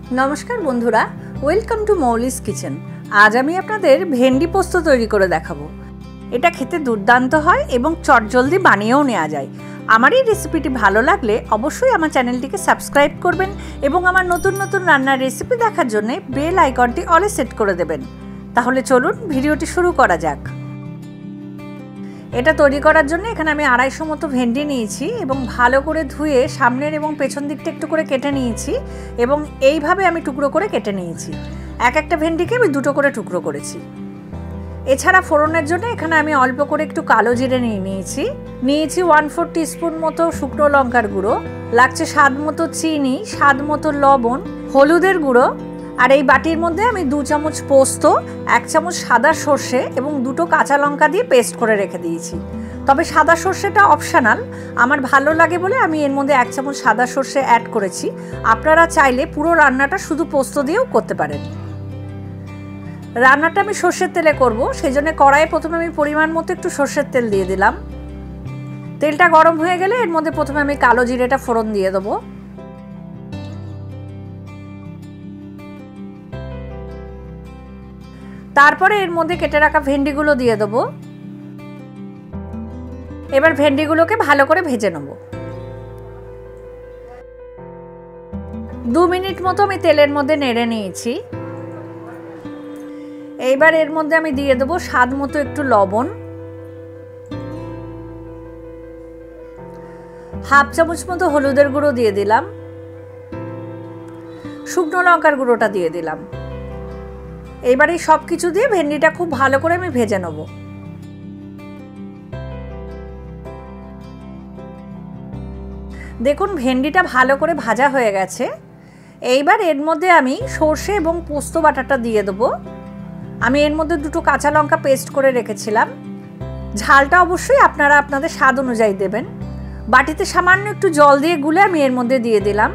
नमस्कार बंधुरा welcome to मौलिस kitchen. आज आमी आपनादेर भेंडी पोस्त तैरी करे देखाबो। एटा खेते दुर्दान्त हय एबं चटजल्दी बानिয়েও नेওয়া যায়। আমার এই রেসিপিটি ভালো লাগলে অবশ্যই আমার চ্যানেলটিকে সাবস্ক্রাইব করবেন এবং আমার নতুন নতুন রান্নার রেসিপি দেখার জন্য বেল আইকনটি অলে সেট করে দেবেন। তাহলে চলুন ভিডিওটি শুরু করা যাক। এটা তৈরি করার জন্য এখানে আমি 250 মতো ভেন্ডি নিয়েছি এবং ভালো করে ধুয়ে সামনের এবং পেছন দিকটা একটু করে কেটে নিয়েছি এবং এইভাবে আমি টুকরো করে কেটে নিয়েছি। এক একটা ভেন্ডিকে আমি দুটো করে টুকরো করেছি। এছাড়া ফোড়নের জন্য এখানে আমি অল্প করে একটু কালো জিরে নিয়েছি 1/4 টিস্পুন মতো শুকনো লঙ্কার গুঁড়ো, লাগছে স্বাদ মতো চিনি, স্বাদ মতো লবণ, হলুদের গুঁড়ো, আর এই বাটির মধ্যে আমি 2 চামচ পোস্ত, 1 চামচ সাদা সর্ষে এবং 2টো কাঁচা লঙ্কা দিয়ে পেস্ট করে রেখে দিয়েছি। তবে সাদা সর্ষেটা অপশনাল, আমার ভালো লাগে বলে আমি এর মধ্যে 1 চামচ সাদা সর্ষে অ্যাড করেছি। আপনারা চাইলে পুরো রান্নাটা শুধু পোস্ত দিয়েও করতে পারেন। রান্নাটা আমি সর্ষের তেলে করব, সেই জন্য কড়াইয়ে প্রথমে আমি পরিমাণ মতো একটু সর্ষের তেল দিয়ে দিলাম। তেলটা গরম হয়ে গেলে এর মধ্যে প্রথমে আমি কালো জিরেটা ফোড়ন দিয়ে দেবো। তারপরে এর মধ্যে কেটে রাখা ভেন্ডিগুলো দিয়ে দেবো। এবার ভেন্ডিগুলোকে ভালো করে ভেজে নেব। 2 মিনিট মতো আমি তেলের মধ্যে নেড়ে নিয়েছি। এইবার এর মধ্যে আমি দিয়ে দেবো স্বাদ মতো একটু লবণ, 1/2 চামচ মতো হলুদের গুঁড়ো দিয়ে দিলাম, শুকনো লঙ্কার গুঁড়োটা দিয়ে দিলাম। এইবার এই সব কিছু দিয়ে ভেন্ডিটা খুব ভালো করে আমি ভেজে নেব। দেখুন ভেন্ডিটা ভালো করে ভাজা হয়ে গেছে। এইবার এর মধ্যে আমি সর্ষে এবং পোস্ত বাটাটা দিয়ে দেবো। আমি এর মধ্যে 2টো কাঁচা লঙ্কা পেস্ট করে রেখেছিলাম। ঝালটা অবশ্যই আপনারা আপনাদের স্বাদ অনুযায়ী দেবেন। বাটিতে সামান্য একটু জল দিয়ে গুলে আমি এর মধ্যে দিয়ে দিলাম।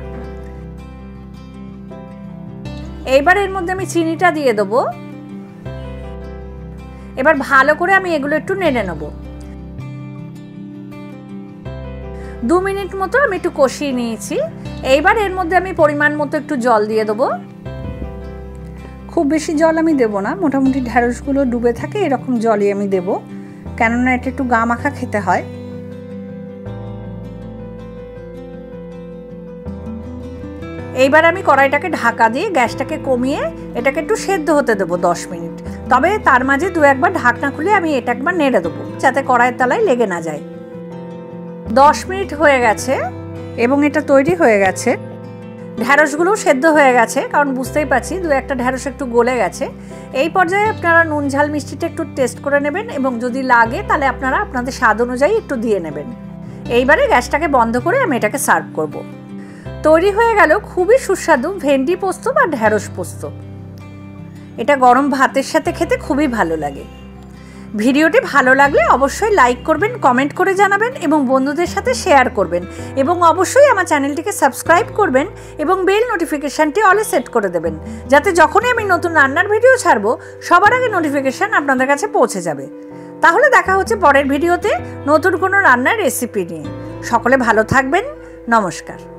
এইবার এর মধ্যে আমি চিনিটা দিয়ে দেবো। এবার ভালো করে আমি এগুলো একটু নেড়ে নেব। 2 মিনিট মতো আমি একটু কষিয়ে নিয়েছি। এইবার এর মধ্যে আমি পরিমাণ মতো একটু জল দিয়ে দেবো। খুব বেশি জল আমি দেবো না, মোটামুটি ঢ্যাঁড়সগুলো ডুবে থাকে এরকম জলই আমি দেবো, কেননা এটা একটু গা মাখা খেতে হয়। এইবার আমি কড়াইটাকে ঢাকা দিয়ে গ্যাসটাকে কমিয়ে এটাকে একটু সেদ্ধ হতে দেবো 10 মিনিট। তবে তার মাঝে 2-1 ঢাকনা খুলে আমি এটা একবার নেড়ে দেবো যাতে কড়াইয়ের তলায় লেগে না যায়। 10 মিনিট হয়ে গেছে এবং এটা তৈরি হয়ে গেছে। ঢ্যাঁড়সগুলো সেদ্ধ হয়ে গেছে, কারণ বুঝতেই পারছি 2-1টা ঢ্যাঁড়স একটু গলে গেছে। এই পর্যায়ে আপনারা নুন ঝাল মিষ্টিটা একটু টেস্ট করে নেবেন এবং যদি লাগে তাহলে আপনারা আপনাদের স্বাদ অনুযায়ী একটু দিয়ে নেবেন। এইবারে গ্যাসটাকে বন্ধ করে আমি এটাকে সার্ভ করব। তৈরি হয়ে গেল খুবই সুস্বাদু ভেন্ডি পোস্ত বা ঢ্যাঁড়স পোস্ত। এটা গরম ভাতের সাথে খেতে খুবই ভালো লাগে। ভিডিওটি ভালো লাগলে অবশ্যই লাইক করবেন, কমেন্ট করে জানাবেন এবং বন্ধুদের সাথে শেয়ার করবেন এবং অবশ্যই আমার চ্যানেলটিকে সাবস্ক্রাইব করবেন এবং বেল নোটিফিকেশানটি অলে সেট করে দেবেন যাতে যখনই আমি নতুন রান্নার ভিডিও ছাড়বো সবার আগে নোটিফিকেশান আপনাদের কাছে পৌঁছে যাবে। তাহলে দেখা হচ্ছে পরের ভিডিওতে নতুন কোনো রান্নার রেসিপি নিয়ে। সকলে ভালো থাকবেন। নমস্কার।